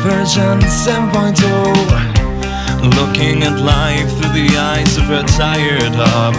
Version 7.0, looking at life through the eyes of a tired hub.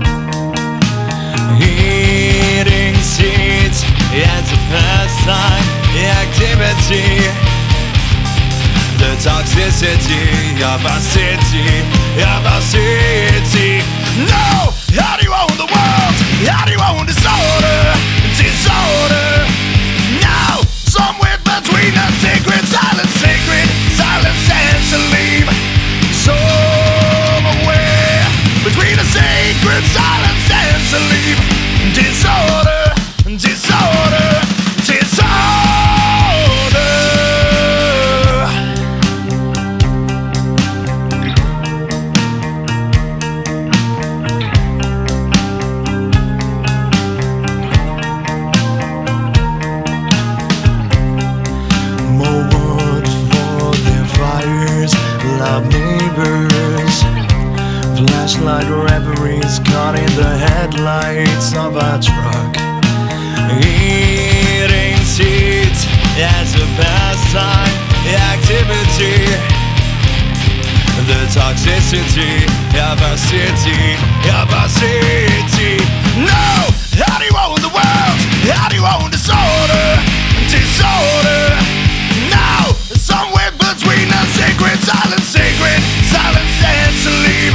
Eating seeds as a pastime activity. The toxicity of our city, of our city. No! How do you own the world? How do you own disorder? Disorder! No! Somewhere between the sacred silence, and sleep. Somewhere between the sacred silence and sleep. Disorder, disorder, disorder. More wood for their fires, loud neighbors, flashlight reveries caught in the headlights of a truck. Eating seeds as a pastime activity. The toxicity of our city, of our city. No! How do you own the world? How do you own disorder? Disorder! No! Somewhere between the sacred silence, and sleep.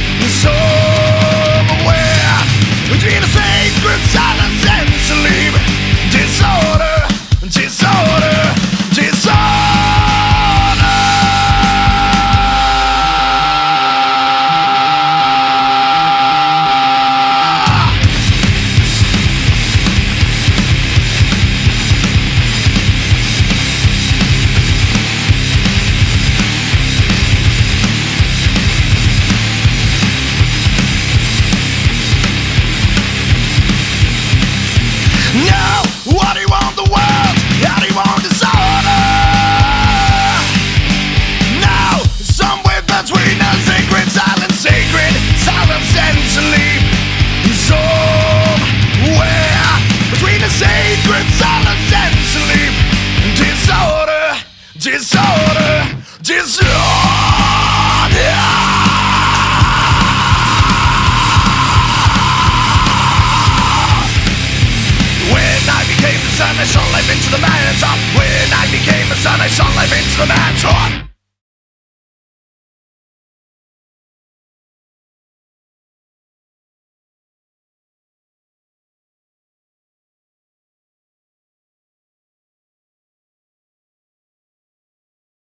Somewhere between the sacred silence and sleep. Disorder, disorder, disorder. No! What do you want the world? How do you want disorder? No! Somewhere between the sacred silence, and sleep. Somewhere between the sacred silence and sleep. Disorder, disorder, disorder. When I became the sun, I shone life into the man's heart. When I became the sun, I shone life into the man's heart.